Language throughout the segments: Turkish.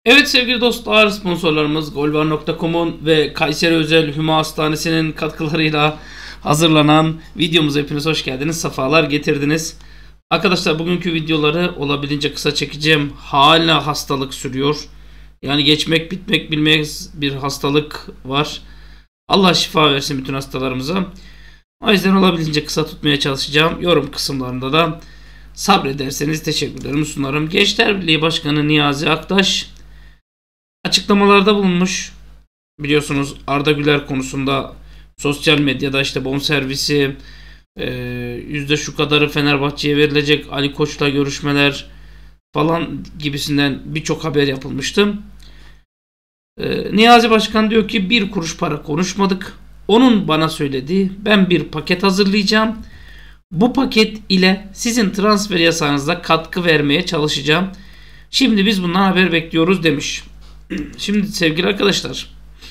Evet sevgili dostlar, sponsorlarımız Golvar.com'un ve Kayseri Özel Hüma Hastanesi'nin katkılarıyla hazırlanan videomuza hepiniz hoş geldiniz, sefalar getirdiniz. Arkadaşlar bugünkü videoları olabildiğince kısa çekeceğim. Hala hastalık sürüyor. Yani geçmek bitmek bilmez bir hastalık var. Allah şifa versin bütün hastalarımıza. O yüzden olabildiğince kısa tutmaya çalışacağım. Yorum kısımlarında da sabrederseniz teşekkürlerimi sunarım. Gençler Birliği Başkanı Niyazi Aktaş açıklamalarda bulunmuş. Biliyorsunuz Arda Güler konusunda sosyal medyada işte bonservisi yüzde şu kadarı Fenerbahçe'ye verilecek, Ali Koç'la görüşmeler falan gibisinden birçok haber yapılmıştı. Niyazi Başkan diyor ki bir kuruş para konuşmadık. Onun bana söylediği, ben bir paket hazırlayacağım. Bu paket ile sizin transfer yasağınıza katkı vermeye çalışacağım. Şimdi biz bundan haber bekliyoruz demiş. Şimdi sevgili arkadaşlar,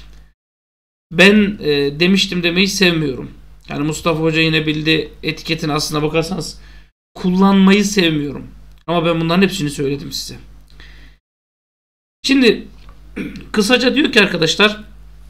ben demiştim demeyi sevmiyorum. Yani Mustafa Hoca yine bildi etiketini, aslına bakarsanız kullanmayı sevmiyorum. Ama ben bunların hepsini söyledim size. Şimdi kısaca diyor ki arkadaşlar,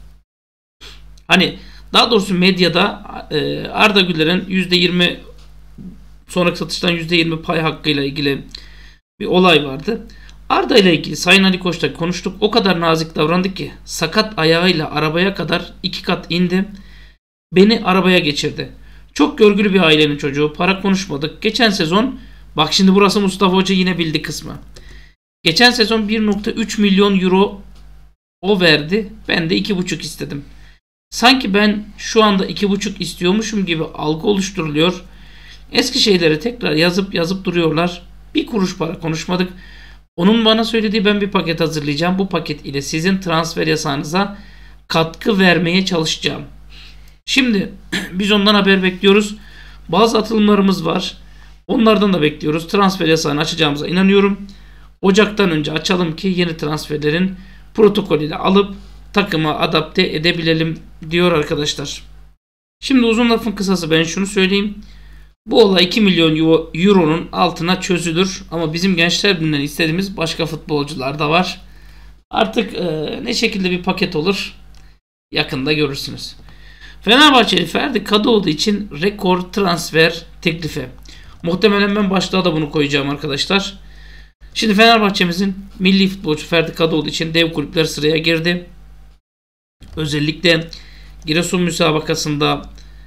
hani daha doğrusu medyada Arda Güler'in %20 sonraki satıştan %20 pay hakkıyla ilgili bir olay vardı. Arda ile ilgili Sayın Ali Koç'ta konuştuk. O kadar nazik davrandı ki sakat ayağıyla arabaya kadar 2 kat indi. Beni arabaya geçirdi. Çok görgülü bir ailenin çocuğu. Para konuşmadık. Geçen sezon, bak şimdi burası Mustafa Hoca yine bildi kısmı. Geçen sezon 1,3 milyon euro o verdi. Ben de 2,5 istedim. Sanki ben şu anda 2,5 istiyormuşum gibi algı oluşturuluyor. Eski şeyleri tekrar yazıp duruyorlar. Bir kuruş para konuşmadık. Onun bana söylediği, ben bir paket hazırlayacağım. Bu paket ile sizin transfer yasağınıza katkı vermeye çalışacağım. Şimdi biz ondan haber bekliyoruz. Bazı atılımlarımız var. Onlardan da bekliyoruz. Transfer yasağını açacağımıza inanıyorum. Ocaktan önce açalım ki yeni transferlerin protokolüyle alıp takıma adapte edebilelim diyor arkadaşlar. Şimdi uzun lafın kısası ben şunu söyleyeyim. Bu olay 2 milyon euronun altına çözülür. Ama bizim Gençler Birliği'nden istediğimiz başka futbolcular da var. Artık ne şekilde bir paket olur yakında görürsünüz. Fenerbahçeli Ferdi Kadıoğlu için rekor transfer teklifi. Muhtemelen ben başlığa da bunu koyacağım arkadaşlar. Şimdi Fenerbahçe'mizin milli futbolcu Ferdi Kadıoğlu için dev kulüpler sıraya girdi. Özellikle Giresun müsabakasında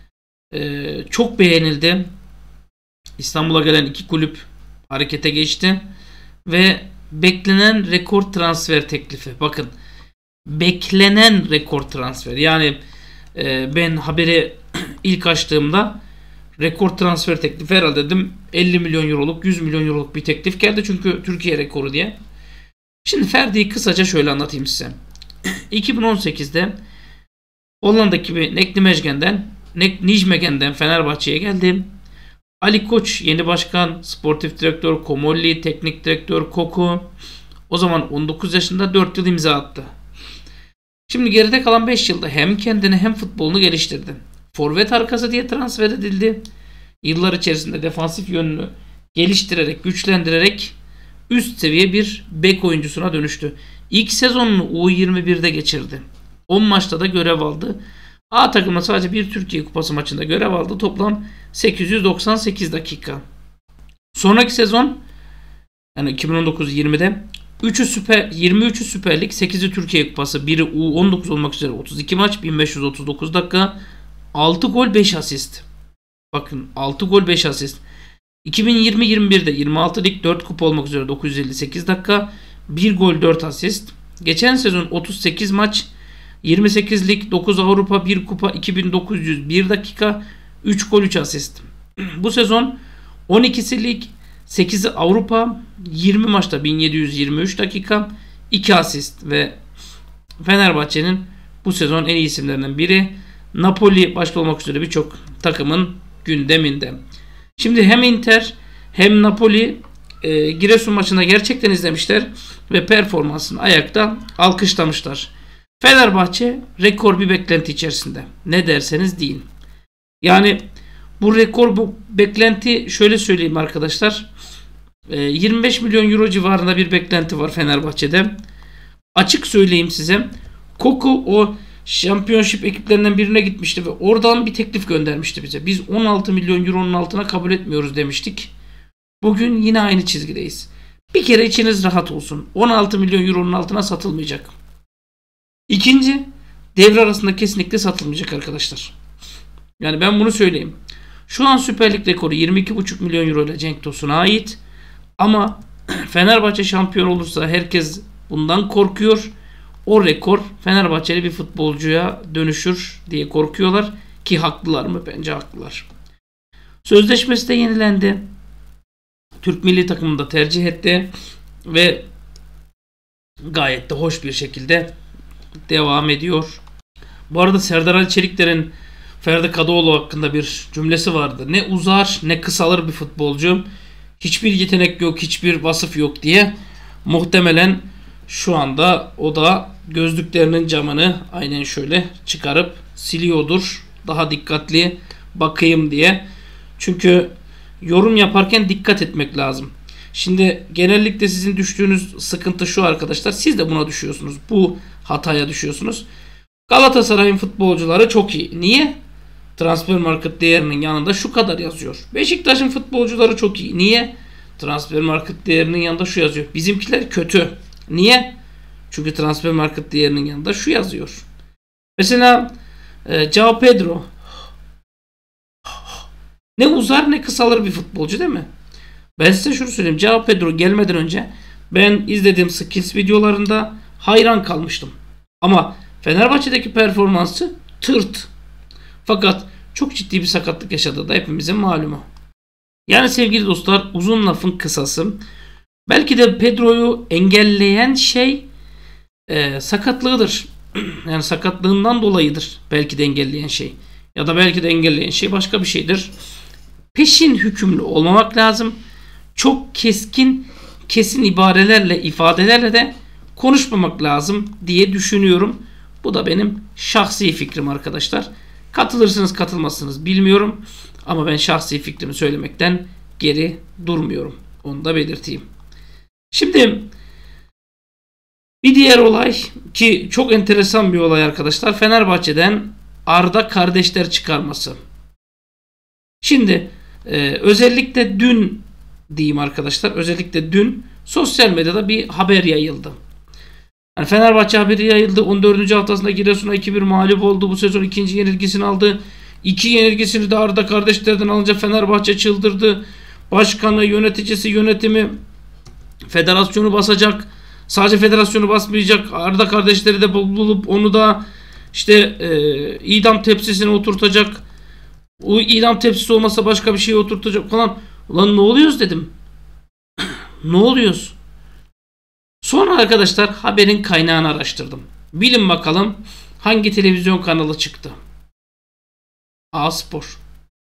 çok beğenildi. İstanbul'a gelen iki kulüp harekete geçti ve beklenen rekor transfer teklifi. Bakın, beklenen rekor transfer. Yani ben haberi ilk açtığımda rekor transfer teklifi herhalde dedim 50 milyon euroluk 100 milyon euroluk bir teklif geldi. Çünkü Türkiye rekoru diye. Şimdi Ferdi'yi kısaca şöyle anlatayım size. 2018'de Hollanda'daki bir Nijmegen'den Fenerbahçe'ye geldi. Ali Koç yeni başkan, sportif direktör Komolli, teknik direktör Koku. O zaman 19 yaşında 4 yıl imza attı. Şimdi geride kalan 5 yılda hem kendini hem futbolunu geliştirdi. Forvet arkası diye transfer edildi. Yıllar içerisinde defansif yönünü geliştirerek, güçlendirerek üst seviye bir bek oyuncusuna dönüştü. İlk sezonunu U21'de geçirdi. 10 maçta da görev aldı. A takımda sadece bir Türkiye Kupası maçında görev aldı. Toplam 898 dakika. Sonraki sezon, yani 2019-20'de 23'ü Süper Lig, 8'i Türkiye Kupası, 1'i U19 olmak üzere 32 maç, 1539 dakika, 6 gol 5 asist. Bakın, 6 gol 5 asist. 2020-21'de 26 lig 4 kupa olmak üzere 958 dakika, 1 gol 4 asist. Geçen sezon 38 maç, 28 lig, 9 Avrupa, 1 kupa, 2901 dakika, 3 gol 3 asist. Bu sezon 12'si lig, 8'i Avrupa, 20 maçta 1723 dakika, 2 asist ve Fenerbahçe'nin bu sezon en iyi isimlerinden biri. Napoli başta olmak üzere birçok takımın gündeminde. Şimdi hem Inter hem Napoli Giresun maçında gerçekten izlemişler ve performansını ayakta alkışlamışlar. Fenerbahçe rekor bir beklenti içerisinde. Ne derseniz deyin. Yani bu rekor, bu beklenti, şöyle söyleyeyim arkadaşlar. 25 milyon euro civarında bir beklenti var Fenerbahçe'de. Açık söyleyeyim size. Koku o Championship ekiplerinden birine gitmişti ve oradan bir teklif göndermişti bize. Biz 16 milyon euronun altına kabul etmiyoruz demiştik. Bugün yine aynı çizgideyiz. Bir kere içiniz rahat olsun. 16 milyon euronun altına satılmayacak. İkinci, devre arasında kesinlikle satılmayacak arkadaşlar. Yani ben bunu söyleyeyim. Şu an Süper Lig rekoru 22,5 milyon euro ile Cenk Tosun'a ait. Ama Fenerbahçe şampiyon olursa herkes bundan korkuyor. O rekor Fenerbahçeli bir futbolcuya dönüşür diye korkuyorlar. Ki haklılar mı? Bence haklılar. Sözleşmesi de yenilendi. Türk milli takımını da tercih etti. Ve gayet de hoş bir şekilde devam ediyor. Bu arada Serdar Ali Çelikler'in Ferdi Kadıoğlu hakkında bir cümlesi vardı. Ne uzar ne kısalır bir futbolcu. Hiçbir yetenek yok, hiçbir vasıf yok diye. Muhtemelen şu anda o da gözlüklerinin camını aynen şöyle çıkarıp siliyordur. Daha dikkatli bakayım diye. Çünkü yorum yaparken dikkat etmek lazım. Şimdi genellikle sizin düştüğünüz sıkıntı şu arkadaşlar. Siz de buna düşüyorsunuz. Bu hataya düşüyorsunuz. Galatasaray'ın futbolcuları çok iyi. Niye? Transfermarkt değerinin yanında şu kadar yazıyor. Beşiktaş'ın futbolcuları çok iyi. Niye? Transfermarkt değerinin yanında şu yazıyor. Bizimkiler kötü. Niye? Çünkü Transfermarkt değerinin yanında şu yazıyor. Mesela João Pedro ne uzar ne kısalır bir futbolcu değil mi? Ben size şunu söyleyeyim. João Pedro gelmeden önce ben izlediğim skills videolarında hayran kalmıştım. Ama Fenerbahçe'deki performansı tırt. Fakat çok ciddi bir sakatlık yaşadığı da hepimizin malumu. Yani sevgili dostlar, uzun lafın kısası, belki de Pedro'yu engelleyen şey sakatlığıdır. Yani sakatlığından dolayıdır belki de engelleyen şey. Ya da belki de engelleyen şey başka bir şeydir. Peşin hükümlü olmamak lazım. Çok kesin ibarelerle, ifadelerle de konuşmamak lazım diye düşünüyorum. Bu da benim şahsi fikrim arkadaşlar. Katılırsınız katılmazsınız bilmiyorum. Ama ben şahsi fikrimi söylemekten geri durmuyorum. Onu da belirteyim. Şimdi bir diğer olay ki çok enteresan bir olay arkadaşlar. Fenerbahçe'den Arda kardeşler çıkarması. Şimdi özellikle dün diyeyim arkadaşlar. Özellikle dün sosyal medyada bir haber yayıldı. Yani Fenerbahçe haberi yayıldı. 14. haftasında Giresun'a 2-1 mağlup oldu. Bu sezon ikinci yenilgisini aldı. 2 yenilgisini de Arda kardeşlerden alınca Fenerbahçe çıldırdı. Başkanı, yöneticisi, yönetimi federasyonu basacak. Sadece federasyonu basmayacak. Arda kardeşleri de bulup onu da işte idam tepsisine oturtacak. O idam tepsisi olmasa başka bir şeye oturtacak falan. Ulan ne oluyoruz dedim. Ne oluyoruz? Sonra arkadaşlar haberin kaynağını araştırdım. Bilin bakalım hangi televizyon kanalı çıktı? A-Spor.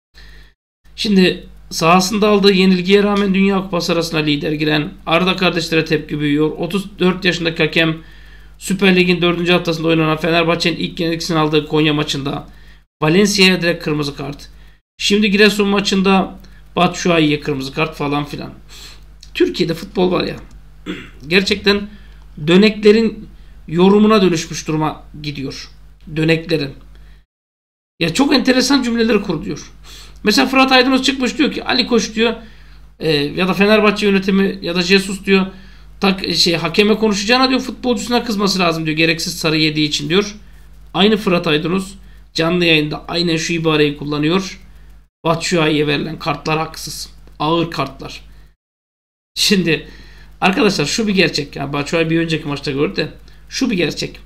Şimdi sahasında aldığı yenilgiye rağmen Dünya Kupası arasına lider giren Arda kardeşlere tepki büyüyor. 34 yaşındaki hakem Süper Lig'in 4. haftasında oynanan Fenerbahçe'nin ilk yenilgisini aldığı Konya maçında Valencia'ya direkt kırmızı kart. Şimdi Giresun maçında Batshuayi'ye kırmızı kart falan filan. Türkiye'de futbol var ya. Gerçekten döneklerin yorumuna dönüşmüş duruma gidiyor. Döneklerin. Ya çok enteresan cümleleri kuruluyor. Mesela Fırat Aydınus çıkmış diyor ki Ali Koç diyor ya da Fenerbahçe yönetimi ya da Jesus diyor hakeme konuşacağına diyor futbolcusuna kızması lazım diyor. Gereksiz sarı yediği için diyor. Aynı Fırat Aydınus canlı yayında aynen şu ibareyi kullanıyor. Batshuayi'ye verilen kartlar haksız. Ağır kartlar. Şimdi arkadaşlar şu bir gerçek. Yani Batshuayi bir önceki maçta gördü de şu bir gerçek.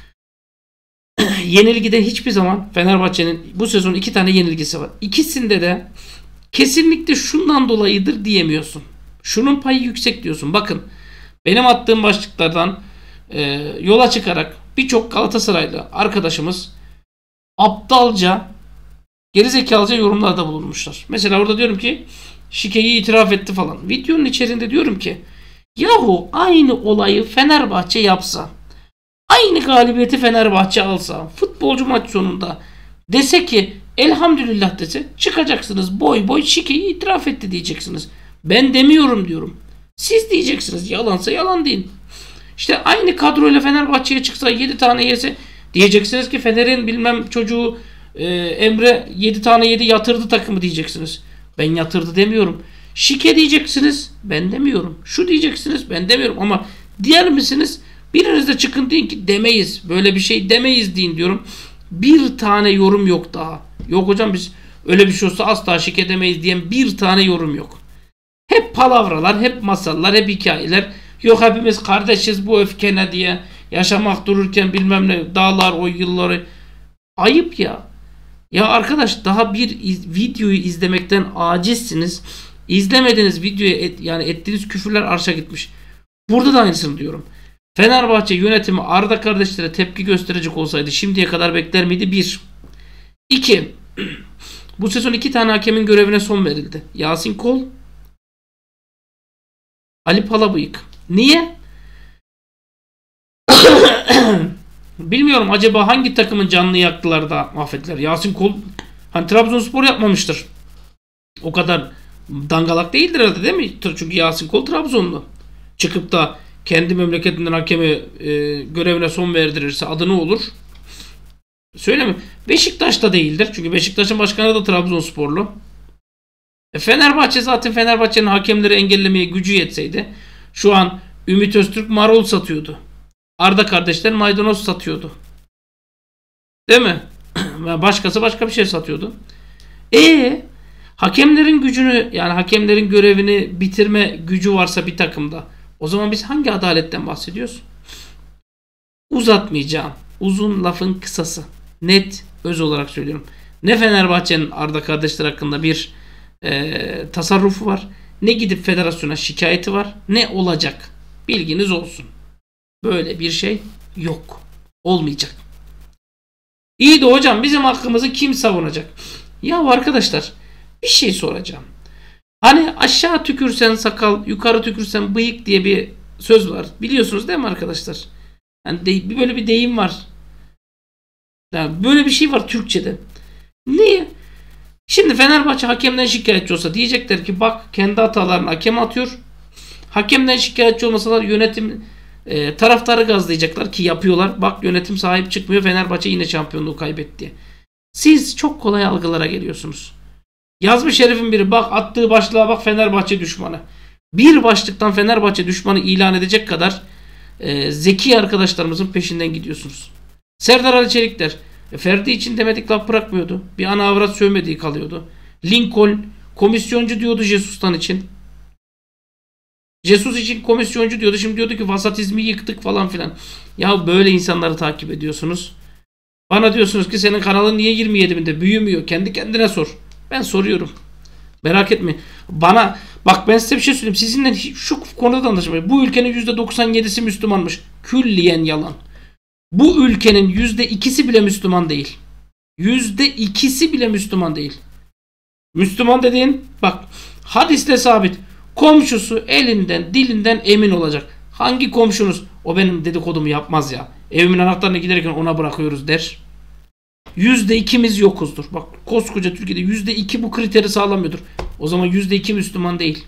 Yenilgide hiçbir zaman Fenerbahçe'nin bu sezon 2 tane yenilgisi var. İkisinde de kesinlikle şundan dolayıdır diyemiyorsun. Şunun payı yüksek diyorsun. Bakın benim attığım başlıklardan yola çıkarak birçok Galatasaraylı arkadaşımız aptalca, gerizekalıca yorumlarda bulunmuşlar. Mesela orada diyorum ki şikeyi itiraf etti falan. Videonun içerisinde diyorum ki yahu aynı olayı Fenerbahçe yapsa, aynı galibiyeti Fenerbahçe alsa, futbolcu maç sonunda dese ki elhamdülillah dese, çıkacaksınız boy boy şikeyi itiraf etti diyeceksiniz. Ben demiyorum diyorum. Siz diyeceksiniz. Yalansa yalan deyin. İşte aynı kadroyla Fenerbahçe'ye çıksa 7 tane yese diyeceksiniz ki Fener'in bilmem çocuğu Emre 7 tane yedi yatırdı takımı diyeceksiniz. Ben yatırdı demiyorum. Şike diyeceksiniz. Ben demiyorum. Şu diyeceksiniz. Ben demiyorum. Ama diğer misiniz? Biriniz de çıkın deyin ki demeyiz. Böyle bir şey demeyiz deyin diyorum. Bir tane yorum yok daha. Yok hocam biz öyle bir şey olsa asla şike demeyiz diyen bir tane yorum yok. Hep palavralar, hep masallar, hep hikayeler. Yok hepimiz kardeşiz bu öfke ne diye. Yaşamak dururken bilmem ne dağlar o yılları. Ayıp ya. Ya arkadaş daha bir videoyu izlemekten acizsiniz. İzlemediğiniz videoya yani ettiğiniz küfürler arşa gitmiş. Burada da aynısını diyorum. Fenerbahçe yönetimi Arda kardeşlere tepki gösterecek olsaydı şimdiye kadar bekler miydi? 1. 2. Bu sezon 2 tane hakemin görevine son verildi. Yasin Kol, Ali Palabıyık. Niye? Bilmiyorum acaba hangi takımın canını yaktılar da mahvettiler. Yasin Kol hani Trabzonspor yapmamıştır. O kadar dangalak değildir herhalde değil mi? Çünkü Yasin Kol Trabzonlu. Çıkıp da kendi memleketinden hakeme görevine son verdirirse adı ne olur? Söyleme. Beşiktaş'ta değildir. Çünkü Beşiktaş'ın başkanı da Trabzonsporlu. Fenerbahçe zaten Fenerbahçe'nin hakemleri engellemeye gücü yetseydi şu an Ümit Öztürk marul satıyordu. Arda kardeşler maydanoz satıyordu. Değil mi? Başkası başka bir şey satıyordu. Hakemlerin gücünü yani hakemlerin görevini bitirme gücü varsa bir takımda o zaman biz hangi adaletten bahsediyoruz? Uzatmayacağım. Uzun lafın kısası. Net öz olarak söylüyorum. Ne Fenerbahçe'nin Arda kardeşler hakkında bir tasarrufu var. Ne gidip federasyona şikayeti var. Ne olacak. Bilginiz olsun. Böyle bir şey yok. Olmayacak. İyi de hocam bizim hakkımızı kim savunacak? Ya arkadaşlar bir şey soracağım. Hani aşağı tükürsen sakal, yukarı tükürsen bıyık diye bir söz var. Biliyorsunuz değil mi arkadaşlar? Yani böyle bir deyim var. Yani böyle bir şey var Türkçe'de. Niye? Şimdi Fenerbahçe hakemden şikayetçi olsa diyecekler ki bak kendi hatalarını hakem atıyor. Hakemden şikayetçi olmasalar yönetim taraftarı gazlayacaklar ki yapıyorlar. Bak yönetim sahip çıkmıyor. Fenerbahçe yine şampiyonluğu kaybetti. Siz çok kolay algılara geliyorsunuz. Yazmış herifin biri bak attığı başlığa bak Fenerbahçe düşmanı. Bir başlıktan Fenerbahçe düşmanı ilan edecek kadar zeki arkadaşlarımızın peşinden gidiyorsunuz. Serdar Ali Çelik der. Ferdi için demedik laf bırakmıyordu. Bir ana avrat sövmediği kalıyordu. Lincoln komisyoncu diyordu Jesus'tan için. Jesus için komisyoncu diyordu. Şimdi diyordu ki vasatizmi yıktık falan filan. Ya böyle insanları takip ediyorsunuz. Bana diyorsunuz ki senin kanalın niye 27'inde büyümüyor? Kendi kendine sor. Ben soruyorum. Merak etme. Bana bak ben size bir şey söyleyeyim. Sizinle şu konuda da anlaşılmıyor. Bu ülkenin %97'si Müslümanmış. Külliyen yalan. Bu ülkenin %2'si bile Müslüman değil. %2'si bile Müslüman değil. Müslüman dediğin bak hadiste sabit. Komşusu elinden dilinden emin olacak. Hangi komşunuz o benim dedikodumu yapmaz ya. Evimin anahtarını giderken ona bırakıyoruz der. %2'miz yokuzdur. Bak koskoca Türkiye'de %2 bu kriteri sağlamıyordur. O zaman %2 Müslüman değil.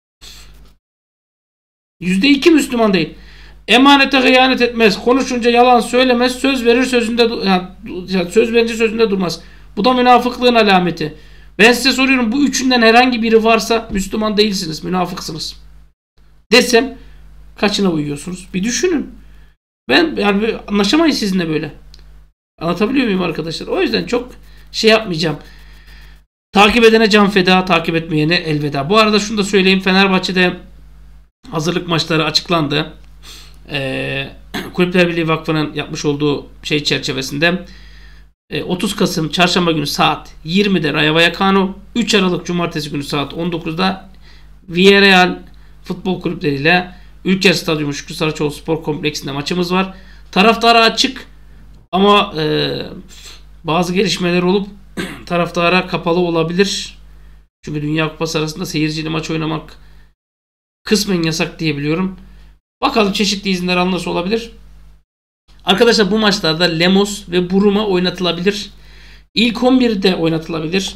%2 Müslüman değil. Emanete hıyanet etmez. Konuşunca yalan söylemez. Söz verir sözünde söz verince sözünde durmaz. Bu da münafıklığın alameti. Ben size soruyorum bu üçünden herhangi biri varsa Müslüman değilsiniz. Münafıksınız. Desem kaçına uyuyorsunuz? Bir düşünün. Ben yani anlaşamayız sizinle böyle. Anlatabiliyor muyum arkadaşlar? O yüzden çok şey yapmayacağım. Takip edene can feda, takip etmeyene elveda. Bu arada şunu da söyleyeyim. Fenerbahçe'de hazırlık maçları açıklandı. Kulüpler Birliği Vakfı'nın yapmış olduğu şey çerçevesinde 30 Kasım Çarşamba günü saat 20'de Rayo Vallecano, 3 Aralık Cumartesi günü saat 19'da Villarreal futbol kulüpleriyle Ülker Stadyumu Şükrü Saraçoğlu Spor Kompleksinde maçımız var. Taraftara açık ama bazı gelişmeler olup taraftara kapalı olabilir. Çünkü Dünya Kupası arasında seyirciyle maç oynamak kısmen yasak diyebiliyorum. Bakalım çeşitli izinler alınırsa olabilir. Arkadaşlar bu maçlarda Lemos ve Buruma oynatılabilir. İlk 11'de oynatılabilir.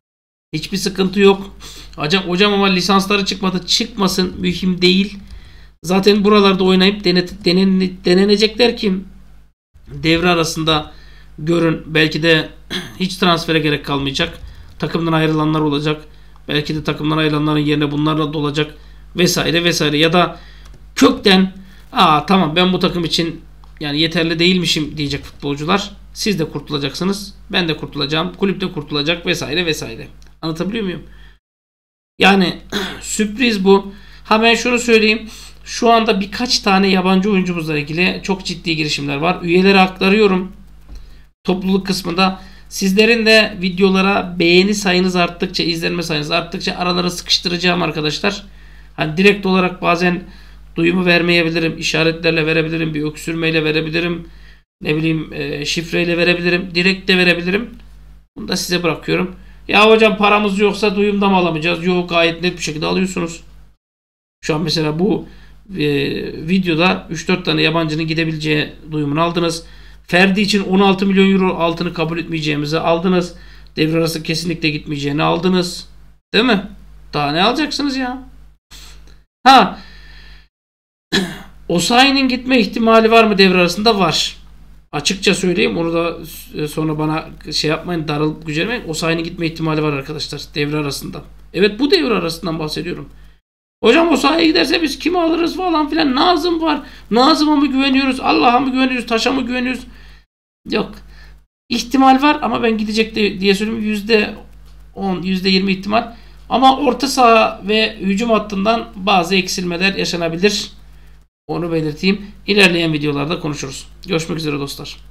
Hiçbir sıkıntı yok. Hocam ama lisansları çıkmadı. Çıkmasın mühim değil. Zaten buralarda oynayıp denenecekler ki devre arasında görün. Belki de hiç transfere gerek kalmayacak. Takımdan ayrılanlar olacak. Belki de takımdan ayrılanların yerine bunlarla dolacak vesaire vesaire. Ya da kökten tamam ben bu takım için yani yeterli değilmişim diyecek futbolcular. Siz de kurtulacaksınız. Ben de kurtulacağım. Kulüp de kurtulacak vesaire vesaire. Anlatabiliyor muyum? Yani sürpriz bu. Ben şunu söyleyeyim. Şu anda birkaç tane yabancı oyuncumuzla ilgili çok ciddi girişimler var. Üyeleri aktarıyorum. Topluluk kısmında. Sizlerin de videolara beğeni sayınız arttıkça, izlenme sayınız arttıkça aralara sıkıştıracağım arkadaşlar. Hani direkt olarak bazen duyumu vermeyebilirim. İşaretlerle verebilirim. Bir öksürmeyle verebilirim. Ne bileyim şifreyle verebilirim. Direkt de verebilirim. Bunu da size bırakıyorum. Ya hocam paramız yoksa duyumda mı alamayacağız? Yok, gayet net bir şekilde alıyorsunuz. Şu an mesela bu videoda 3-4 tane yabancının gidebileceği duyumunu aldınız. Ferdi için 16 milyon euro altını kabul etmeyeceğimizi aldınız. Devre arası kesinlikle gitmeyeceğini aldınız. Değil mi? Daha ne alacaksınız ya? Osayi'nin gitme ihtimali var mı devre arasında? Var. Açıkça söyleyeyim. Onu da sonra bana şey yapmayın, darılıp gücenmeyin. Osayi'nin gitme ihtimali var arkadaşlar devre arasında. Evet, bu devre arasından bahsediyorum. Hocam Osayi'ye giderse biz kimi alırız falan filan. Nazım var. Nazım'a mı güveniyoruz? Allah'a mı güveniyoruz? Taş'a mı güveniyoruz? Yok. İhtimal var ama ben gidecek diye söyleyeyim. %10, %20 ihtimal. Ama orta saha ve hücum hattından bazı eksilmeler yaşanabilir. Onu belirteyim. İlerleyen videolarda konuşuruz. Görüşmek üzere dostlar.